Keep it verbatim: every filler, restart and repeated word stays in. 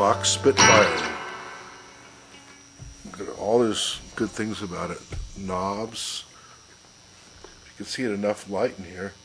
Glock Spitfire. Got all these good things about it. Knobs. If you can see it enough light in here.